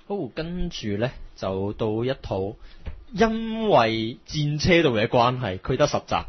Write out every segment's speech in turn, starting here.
好，跟住咧就到一套，因為戰車道嘅關係，佢得10集。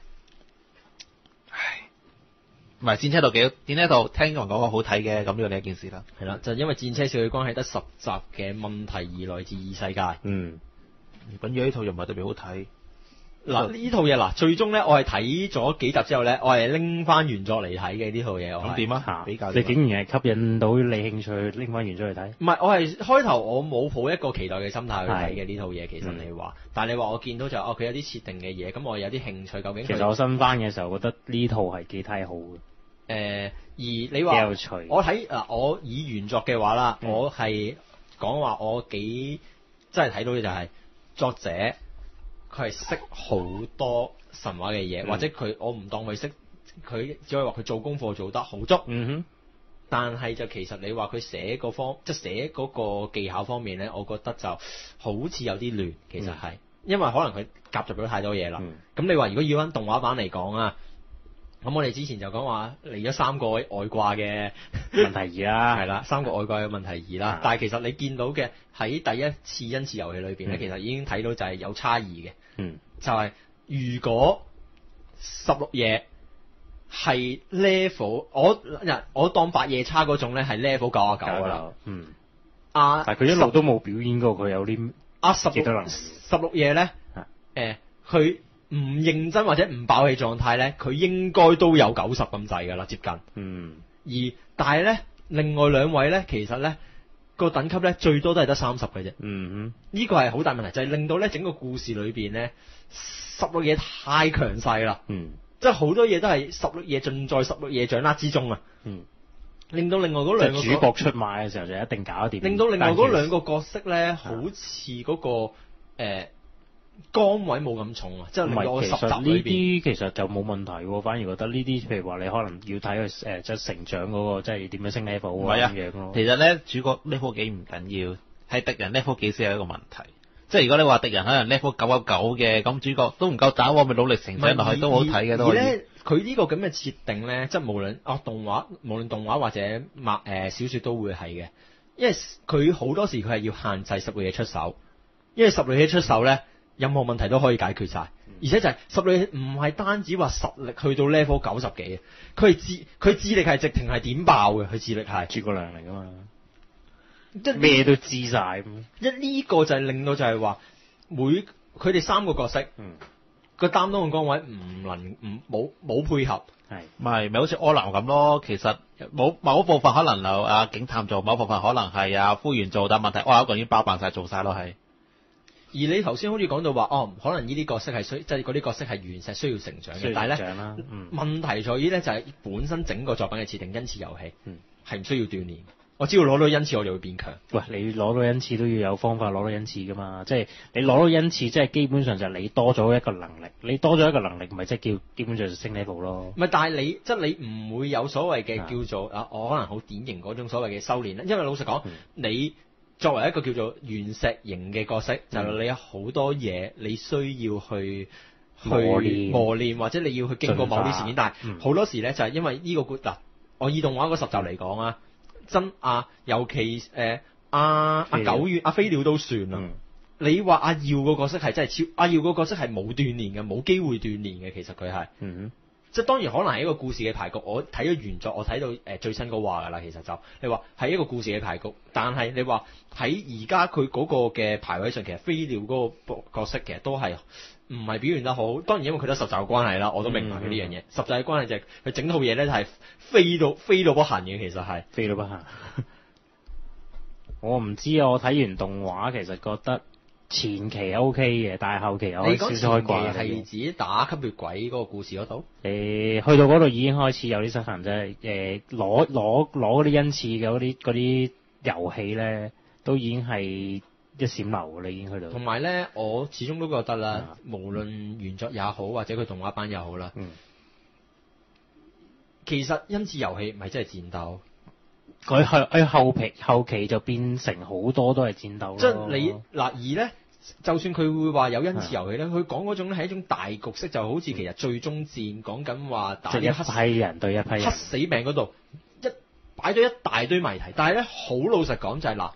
唔係戰車道戰車道聽人講過好睇嘅，咁呢個另一件事啦。 係啦，就因為戰車少女關係得10集嘅問題而來自異世界。 咁樣呢套又唔係特別好睇。 嗱呢套嘢嗱，最終咧我係睇咗幾集之後咧，我係拎翻原作嚟睇嘅呢套嘢。 咁點啊？比較你竟然係吸引到你興趣，拎翻原作去睇？ 唔係，我係開頭我冇抱一個期待嘅心態去睇嘅呢套嘢。其實你話，但係你話我見到就佢有啲設定嘅嘢，咁我有啲興趣。究竟其實我新翻嘅時候，覺得呢套係幾睇好嘅。 而你話有趣， 我睇我以原作嘅話啦，我係講話我幾真係睇到嘅就係作者佢係識好多神話嘅嘢，或者我唔當佢識，佢只可以話佢做功課做得好足。但係就其實你話佢寫即係寫嗰個技巧方面咧，我覺得就好似有啲亂。其實係因為可能佢夾雜咗太多嘢啦。咁你話如果要揾動畫版嚟講啊？咁我哋之前就講話嚟咗3個外掛嘅問題二啦， 係啦，3個外掛嘅問題二啦。但係其實你見到嘅喺第一次恩賜遊戲裏邊咧，其實已經睇到就係有差異嘅。就係如果16夜係 level，我當白夜叉嗰種咧係 level 99㗎啦。 但係佢一路都冇表演過佢有啲 16夜咧，佢唔認真或者唔爆氣狀態咧，佢應該都有90咁滯㗎啦，接近。但係咧，另外2位咧，其實咧個等級咧最多都係得30嘅啫。呢個係好大問題，就係令到咧整個故事裏邊咧16夜太強勢啦。即係好多嘢都係16夜盡在16夜掌握之中啊。令到另外嗰2個主角出馬嘅時候就一定搞得掂。 令到另外嗰2個角色咧，好似嗰個崗位冇咁重啊，即係令到我10集裏邊呢啲其實就冇問題喎，反而覺得呢啲譬如話你可能要睇佢即係成長嗰個，即係點樣升 level 咁樣咯。 其實咧主角 level 幾唔緊要，係敵人 level 幾先係一個問題。即係如果你話敵人可能 level 999嘅，咁主角都唔夠打，我咪努力成長落去都好睇嘅都可以。 而咧佢呢個咁嘅設定咧，即係無論動畫或者小說都會係嘅，因為佢好多時佢係要限制16夜出手，因為16夜出手咧。任何問題都可以解決晒，而且就係16夜唔係單止話實力去到 level 90幾，佢智力係直情係點爆嘅，佢智力係諸葛亮嚟噶嘛，即係咩都知晒咁。 呢個就係令到就係話佢哋3個角色，個擔當嘅崗位冇配合， 咪好似柯南咁咯。其實某部分可能由警探做，某部分可能係灰原做，但問題柯南一個已經包辦晒做晒咯，係。 而你頭先好似講到話，可能呢啲角色係即係嗰啲角色係原石需要成長嘅，但係咧問題在於咧就係本身整個作品嘅設定，恩賜遊戲係唔需要鍛鍊。我只要攞到恩賜，我就會變強。 喂，你攞到恩賜都要有方法攞到恩賜噶嘛？即係你攞到恩賜，即係基本上就係你多咗一個能力，你多咗一個能力，咪即係叫基本上就升 level 咯。 唔係，但係即係你唔會有所謂嘅叫做我可能好典型嗰種所謂嘅修練咧，因為老實講，你作為一個叫做原石型嘅角色，就係你有好多嘢你需要去磨練，或者你要去經過某啲事件，但係好多時咧就係因為呢個我以動畫嗰10集嚟講啊，尤其9月飛鳥都算啦。你話阿耀個角色係真係阿耀個角色係冇鍛鍊嘅，冇機會鍛鍊嘅，其實佢係。即係當然可能係一個故事嘅排局，我睇咗原作，我睇到最新嗰話㗎啦。其實就你話係一個故事嘅排局，但係你話喺而家佢嗰個嘅排位上，其實飛鳥嗰個角色其實都係唔係表現得好。當然因為佢得10集嘅關係啦，我都明白佢呢樣嘢。10集嘅關係就係佢整套嘢咧，就係飛到不行嘅，其實係飛到不行。我唔知啊，我睇完動畫其實覺得前期 OK 嘅，但係後期有少少開掛。 係指打吸血鬼嗰個故事嗰度？ 去到嗰度已經開始有啲失衡，即係攞嗰啲恩賜嘅嗰啲遊戲咧，都已經係一閃流㗎啦，已經去到。 同埋咧，我始終都覺得啦，無論原作也好，或者佢動畫版也好啦，其實恩賜遊戲唔係真係戰鬥。 佢後期就變成好多都係戰鬥咯。 即係你而咧，就算佢會話有恩賜遊戲咧，佢講嗰種咧係一種大局式，就好似其實最終戰講緊話打一批人對一批人， 黑死病嗰度擺咗一大堆謎題。但係咧，好老實講就係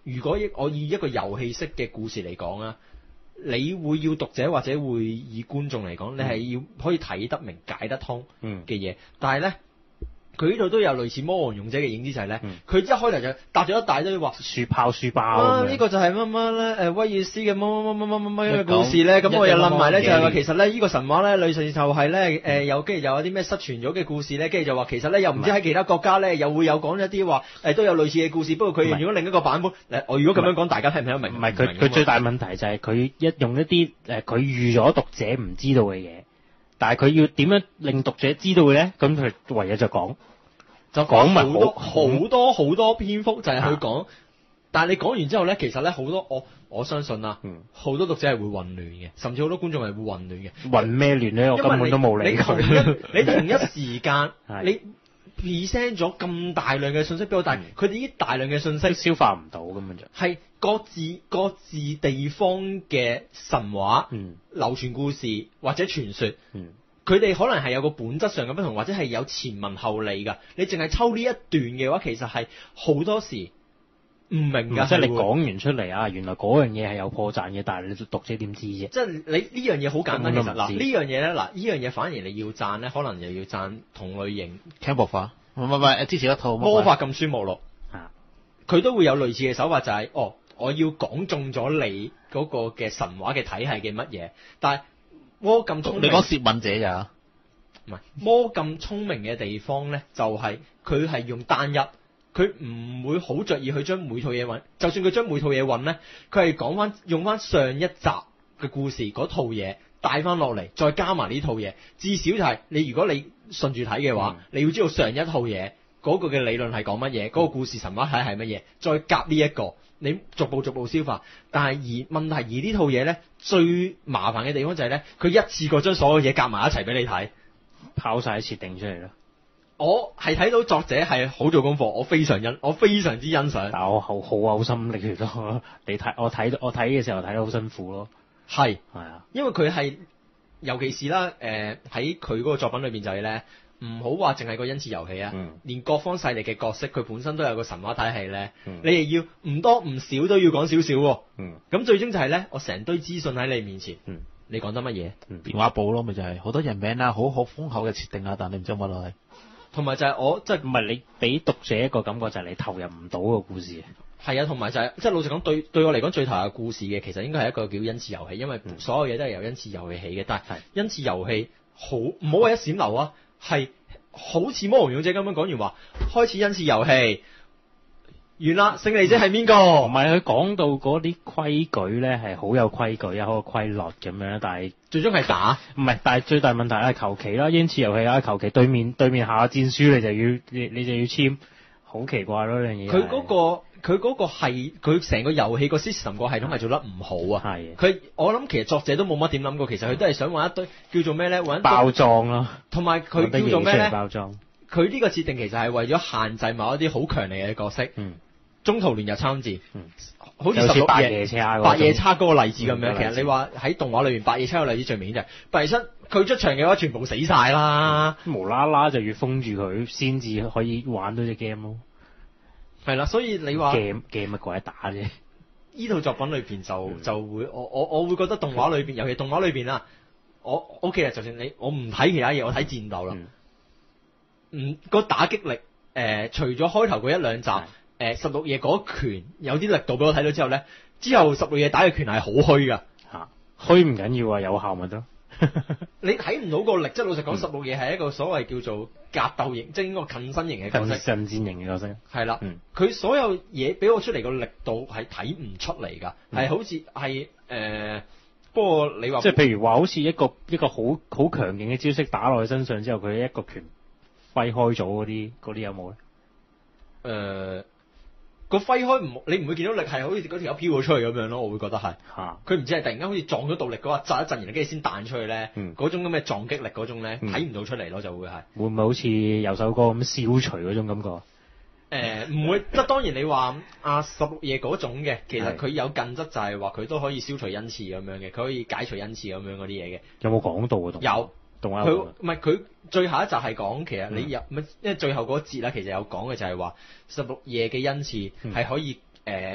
如果我以一個遊戲式嘅故事嚟講啊，你會要讀者或者會以觀眾嚟講，你係要可以睇得明、解得通嘅嘢，但係咧。佢呢度都有類似魔王勇者嘅影子，就係咧，佢一開頭就搭咗一大堆話書包啊，呢個就係乜乜咧，威爾斯嘅乜嘅故事咧，咁我又諗埋咧就係話其實咧呢個神話咧，類似就係咧有跟住又有啲咩失傳咗嘅故事咧，跟住就話其實咧又唔知喺其他國家咧又會有講一啲話都有類似嘅故事，不過佢用咗另一個版本。我如果咁樣講，大家聽唔聽得明？唔係佢最大問題就係佢用一啲佢預咗讀者唔知道嘅嘢。但係佢要點樣令讀者知道嘅咧？咁佢唯有就講咪好多篇幅就係佢講，但係你講完之後咧，其實咧好多我相信啊，好多讀者係會混亂嘅，甚至好多觀眾係會混亂嘅。混咩亂咧？我根本都冇理佢。你同一時間你 present 咗咁大量嘅信息俾我，但係佢哋呢啲大量嘅信息消化唔到咁樣就係各自地方嘅神話、流傳故事或者傳說，佢哋可能係有個本質上嘅不同，或者係有前文後理㗎。你淨係抽呢一段嘅話，其實係好多時唔明㗎。即係你講完出嚟啊，原來嗰樣嘢係有破綻嘅，但係你讀者點知啫？即係你呢樣嘢好簡單，其實嗱呢樣嘢咧，呢樣嘢反而你要讚咧，可能又要讚同類型 Campbell 唔係之前一套魔法禁書目錄，佢都會有類似嘅手法，就係我要講中咗你嗰個嘅神話嘅體系嘅乜嘢，但係魔咁聰明，你講攝敏者咋？唔係魔咁聰明嘅地方咧，就係佢係用單一，佢唔會好着意去將每套嘢揾，就算佢將每套嘢揾咧，佢係用翻上一集嘅故事嗰套嘢帶翻落嚟，再加埋呢套嘢，至少就係如果你順住睇嘅話，你要知道上一套嘢嗰個嘅理論係講乜嘢，嗰個故事神話體係乜嘢，再夾呢一個。你逐步消化，但係問題呢套嘢咧，最麻煩嘅地方就係咧，佢一次過將所有嘢夾埋一齊俾你睇，拋晒設定出嚟啦。我係睇到作者係好做功課，我非常之欣賞。但我好嘔心瀝血咯，我睇嘅時候睇得好辛苦咯。係啊，因為佢係尤其是啦，喺佢嗰個作品裏邊就係咧。唔好話淨係個恩賜遊戲啊，連各方勢力嘅角色佢本身都有個神話體系咧，你哋要唔多唔少都要講少少，咁最終就係咧，我成堆資訊喺你面前，你講得乜嘢？電話簿咯，咪就係好多人名啊，好豐厚嘅設定啊，但你唔知乜落去。同埋就係我即係唔係你俾讀者一個感覺就係你投入唔到個故事。係啊，同埋就係即係老實講，對我嚟講最投入故事嘅其實應該係一個叫恩賜遊戲，因為所有嘢都係由恩賜遊戲起嘅，但係恩賜遊戲唔好話一閃流啊。係好似魔王勇者咁樣講完話，開始恩賜遊戲完啦，勝利者係邊個？唔係佢講到嗰啲規矩咧係好有規矩啊，好有規律咁樣，但係最終係打唔係，但係最大問題係求其啦，恩賜遊戲啊，求其對面下戰書你就要簽，好奇怪咯呢樣嘢。佢嗰個係佢成個遊戲個 system 個系統係做得唔好啊！係我諗其實作者都冇乜點諗過，其實佢都係想揾一堆叫做咩咧？揾包裝咯，同埋佢叫做咩咧？包裝佢呢個設定其實係為咗限制某一啲好強力嘅角色，中途聯入參戰，好似白夜叉嗰個例子咁樣。其實你話喺動畫裏邊，白夜叉個例子最明顯就係白夜叉佢出場嘅話，全部死晒啦，無啦啦就要封住佢先至可以玩到隻 game 咯。係啦，所以你話 game 乜鬼打啫？呢套作品裏邊就會我會覺得動畫裏邊，尤其動畫裏邊啊，我 OK 啊，就算我唔睇其他嘢，我睇戰鬥啦。個打擊力除咗開頭嗰一兩集16夜嗰拳有啲力度俾我睇到之後咧，之後16夜打嘅拳係好虛噶嚇，虛唔緊要啊，有效咪得。你睇唔到個力，即係老實講，16夜係一個所謂叫做格鬥型，即係應該近身型嘅角色，近戰型嘅角色。係啦，佢所有嘢俾我出嚟個力度係睇唔出嚟㗎，係好似係不過你話即係譬如話，好似一個好強勁嘅招式打落去身上之後，佢一個拳揮開咗嗰啲有冇咧？個揮開你唔會見到力係好似嗰條友飄咗出去咁樣咯，我會覺得係。佢唔知係突然間好似撞咗道力嗰下窒一陣，然後跟住先彈出去咧。嗰種咁嘅撞擊力嗰種咧，睇唔到出嚟咯，就會係。會唔會好似有首歌咁消除嗰種感覺？唔會，即係當然你話16夜嗰種嘅，其實佢有近質就係話佢都可以消除恩賜咁樣嘅，佢可以解除恩賜咁樣嗰啲嘢嘅。有冇講到啊？有。佢唔係佢最後一集係講，其實你入因為最後嗰節啦，其實有講嘅就係話16夜嘅恩賜係可以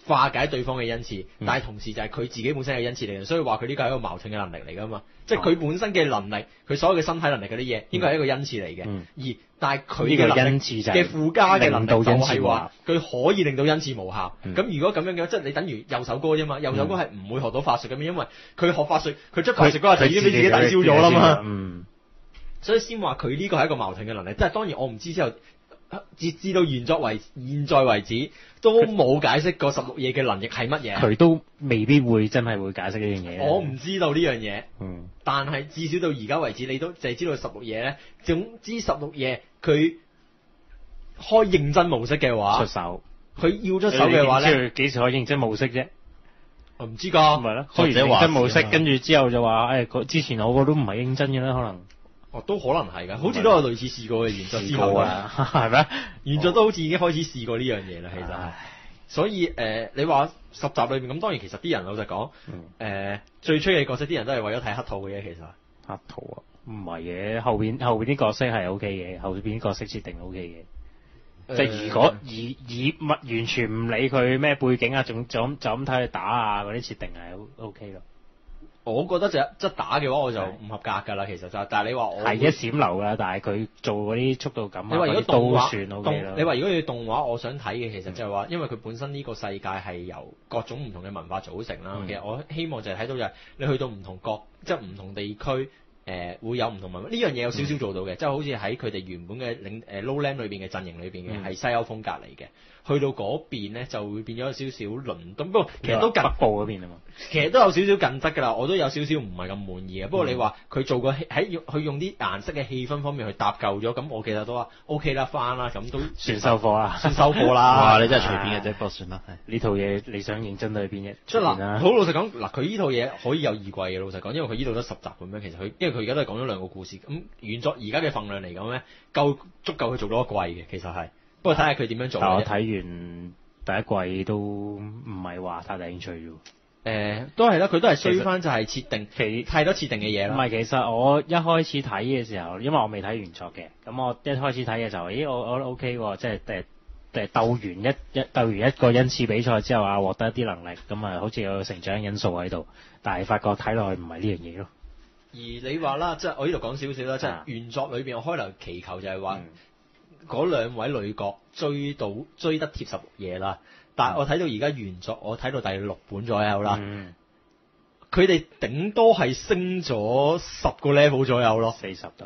化解對方嘅恩賜，但係同時就係佢自己本身嘅恩賜嚟嘅，所以話佢呢個係一個矛盾嘅能力嚟噶嘛。即係佢本身嘅能力，佢所有嘅身體能力嗰啲嘢，應該係一個恩賜嚟嘅。但係佢嘅能力嘅附加嘅能力就係話，佢可以令到恩賜無效。咁如果咁樣嘅，即係你等於右手哥啫嘛。右手哥係唔會學到法術嘅，因為佢學法術，佢出法術嗰日就已經俾自己抵消咗啦嘛。所以先話佢呢個係一個矛盾嘅能力。即係當然我唔知之後。截至到現在為止，都冇解釋過16夜嘅能力係乜嘢。 佢都未必會真係會解釋呢樣嘢。 我唔知道呢樣嘢。但係至少到而家為止，你都淨係知道16夜咧。總之16夜佢開認真模式嘅話， 出手。 佢要出手嘅話咧， 幾時開認真模式啫？ 我唔知㗎。 咪咯，開完認真模式，跟住之後就話之前我個都唔係認真嘅啦，可能。 都可能係㗎，好似都有類似試過嘅原作之後啊， 係咩？ 原作都好似已經開始試過呢樣嘢啦，其實。所以你話10集裏面咁，當然其實啲人老實講，最出嘅角色啲人都係為咗睇黑兔嘅啫，其實。 黑兔啊，唔係嘅，後邊啲角色係 O K 嘅，後邊啲角色設定 O K 嘅。即係如果以完全唔理佢咩背景啊，就咁睇佢打啊嗰啲設定係 O K 咯。 我覺得即係打嘅話，我就唔合格㗎啦。其實就，但係你話我係一閃流㗎，但係佢做嗰啲速度感啊， 你話如果動畫算 OK 啦。 你話如果要動畫，我想睇嘅其實就係話，因為佢本身呢個世界係由各種唔同嘅文化組成啦。其實我希望就係睇到就係你去到唔同國，即係唔同地區。會有唔同文化，呢樣嘢有少少做到嘅，即係好似喺佢哋原本嘅Lowland 裏邊嘅陣營裏邊嘅係西歐風格嚟嘅，去到嗰邊咧就會變咗有少少倫敦，不過其實都近北部嗰邊啊嘛， 其實都有少少近得㗎啦，我都有少少唔係咁滿意嘅。不過你話佢做個佢用啲顏色嘅氣氛方面去搭救咗，咁我其實都話 OK 啦，翻啦，咁都算收貨啦， 算收貨啦。 哇！你真係隨便嘅啫，不過算啦。 呢套嘢你想認真到去邊啫？ 即係嗱，好老實講，嗱佢呢套嘢可以有2季嘅，老實講，因為佢呢度得10集咁樣，其實因為佢而家都係講咗2個故事，咁原作而家嘅份量嚟講咧，足夠佢做到1季嘅，其實係。不過睇下佢點樣做。但我睇完第一季都唔係話太大興趣啫。 都係啦，佢都係衰翻就係設定太多設定嘅嘢啦。 唔係，其實我一開始睇嘅時候，因為我未睇原作嘅，咁我一開始睇嘅時候，我覺得 OK 喎，即係鬥完一個恩賜比賽之後啊，獲得一啲能力，咁啊好似有個成長因素喺度，但係發覺睇落去唔係呢樣嘢咯。 而你話啦，即係我呢度講少少啦，即係原作裏邊我開頭祈求就係話嗰2位女角追得貼16夜啦。但係我睇到而家原作，我睇到第6本左右啦。佢哋頂多係升咗10個 level 左右咯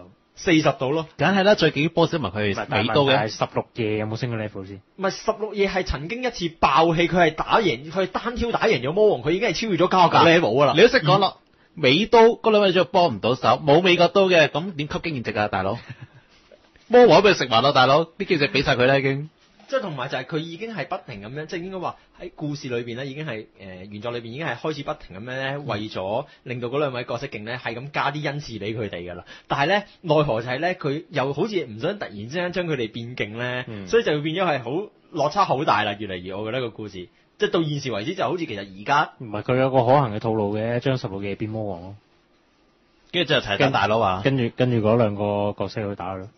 ，40度咯， 梗係啦。最幾波小文佢係尾刀嘅。 16夜有冇升過 level 先？ 唔係16夜係曾經一次爆氣，佢係單挑打贏咗魔王，佢已經係超越咗99 level 噶啦。 你都識講啦，尾刀嗰2位仲幫唔到手，冇美國刀嘅，咁點吸經驗值啊，大佬？魔王都俾佢食埋咯，大佬，啲經驗值俾晒佢啦已經。 即係同埋就係佢已經係不停咁樣，即係應該話喺故事裏邊咧，已經係原作裏邊已經係開始不停咁樣咧，為咗令到嗰2位角色勁咧，係咁加啲恩賜俾佢哋㗎啦。但係咧，奈何就係咧，佢又好似唔想突然之間將佢哋變勁咧，所以就會變咗係好落差好大啦。越嚟越，我覺得個故事即係到現時為止就好似其實而家唔係佢有個可行嘅套路嘅，將16夜變魔王咯， 跟住就提緊大佬啊， 跟住嗰2個角色去打咯。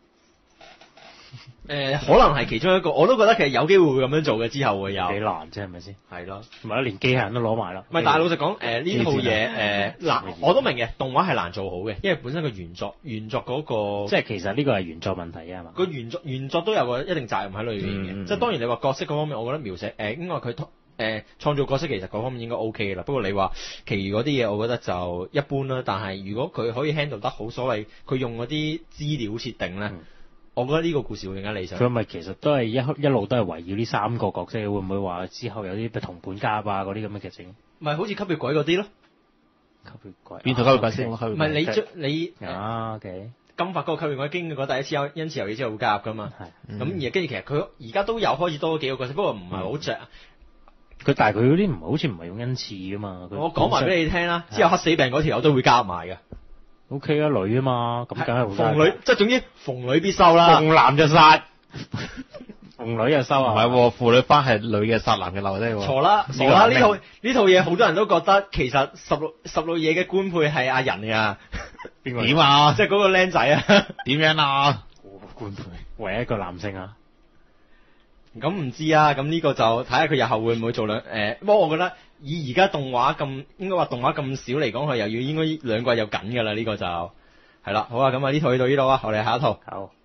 可能係其中一個，我都覺得其實有機會會咁樣做嘅，之後會有。 幾難啫，係咪先？ 係咯， 唔係連機械人都攞埋啦。 唔係，但係老實講，呢套嘢嗱，我都明嘅，動畫係難做好嘅，因為本身個原作嗰個， 即係其實呢個係原作問題啊嘛。 個原作都有個一定責任喺裏邊嘅，即係當然你話角色嗰方面，我覺得描寫應該佢創造角色其實嗰方面應該 OK 嘅啦。不過你話其餘嗰啲嘢，我覺得就一般啦。但係如果佢可以 handle 得好，所謂佢用嗰啲資料設定咧。我覺得呢個故事會更加理想。佢咪其實都係一路都係圍繞呢3個角色，會唔會話之後有啲同本家啊嗰啲咁嘅劇情？咪好似吸血鬼嗰啲咯。吸血鬼邊套吸血鬼先？唔係你OK。金髮嗰個吸血鬼經過第一次恩賜遊戲之後會加入噶嘛？係。咁而跟住其實佢而家都有開始多咗幾個角色，不過唔係好着。佢但係佢嗰啲唔好似唔係用恩賜噶嘛？我講埋俾你聽啦，之後黑死病嗰條友都會加入埋㗎。O K 啊，女啊嘛，咁梗係好逢女，即係總之逢女必收啦，逢男就殺，逢女就收啊。唔係喎，婦女班係女嘅殺男嘅流啫喎。錯啦，傻啦！呢套嘢好多人都覺得其實16夜嘅官配係阿仁㗎。邊個？點啊？即係嗰個僆仔啊？點樣啊？官配唯一一個男性啊？ 咁唔知啊，咁呢個就睇下佢日後會唔會做不過我覺得以而家動畫咁，應該話動畫咁少嚟講，佢又要應該2季有緊㗎啦，呢個就係啦。好啊，咁啊呢套去到呢度啊，我哋下一套。 好。